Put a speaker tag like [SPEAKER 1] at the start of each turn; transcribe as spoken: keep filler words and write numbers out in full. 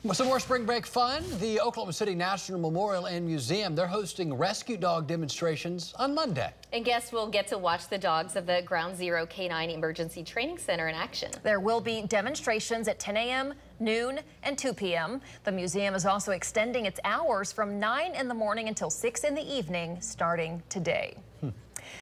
[SPEAKER 1] With some more spring break fun, the Oklahoma City National Memorial and Museum, they're hosting rescue dog demonstrations on Monday.
[SPEAKER 2] And guests will get to watch the dogs of the Ground Zero K nine Emergency Training Center in action.
[SPEAKER 3] There will be demonstrations at ten a m, noon, and two p m The museum is also extending its hours from nine in the morning until six in the evening starting today.